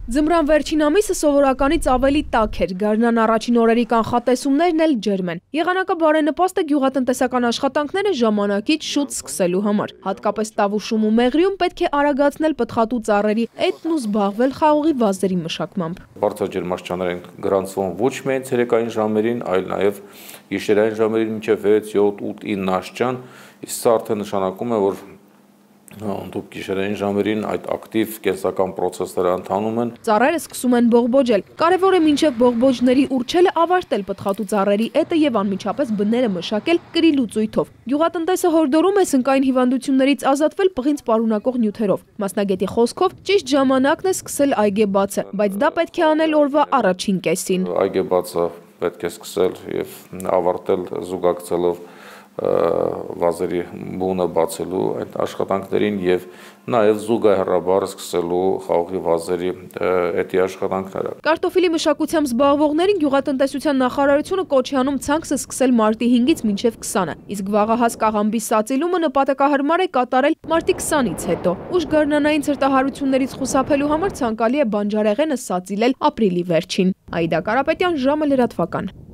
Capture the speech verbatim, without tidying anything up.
Ձմռան վերջին ամիսը սովորականից ավելի տաք էր, գարնան առաջին օրերի կանխատեսումներն էլ ջերմ են։ Եղանակը բարենպաստ է գյուղատնտեսական աշխատանքները ժամանակից շուտ սկսելու համար։ Հատկապես Տավուշում ու Մեղրիում պետք է արագացնել պտղատու ծառերի էտն ու զբաղվել խաղողի վազերի մշակմամբ։ Բարձր ջերմաստիճաններ են գրանցվում ոչ միայն ցերեկային ժամերին, այլ նաև գիշերային ժամերին մինչև վեց, յոթ, ութ, ինը աստիճան, իսկ սա արդեն նշանակում է, որ Դուք գիշերային ժամերին այդ ակտիվ կենսական պրոցեսները ընթանում են։ Ծառերը սկսում են բողբոջել։ Կարևոր է մինչև բողբոջների ուռչելը ավարտել պտղատու ծառերի էտը եւ անմիջապես բները մշակել կրի լուծույթով։ Գյուղատնտեսը հորդորում է սնկային հիվանդություններից ազատվել պղինձ պարունակող նյութերով։ Մասնագետի խոսքով ճիշտ ժամանակն է սկսել այգեբացը, բայց դա պետք է անել օրվա առաջին կեսին։ Այգեբացը պետք է սկսել եւ ավարտել զուգակցելով վազերի բունը բացելու այդ աշխատանքներին եւ նաեւ զուգահեռաբար սկսելու խաղողի վազերի էտի աշխատանքները։ Կարտոֆիլի մշակությամբ զբաղվողներին գյուղատնտեսության նախարարությունը կոչ է անում ցանքսը սկսել մարտի հինգից մինչև քսանը, իսկ վաղահաս կաղամբի սածիլումը նպատակահարմար է կատարել մարտի քսանից հետո։ Ուշ գարնանային ցրտահարություններից խուսափելու համար ցանկալի է բանջարեղենը սածիլել ապրիլի վերջին։ Աիդա Կարապետյան, ժամը լրատվական։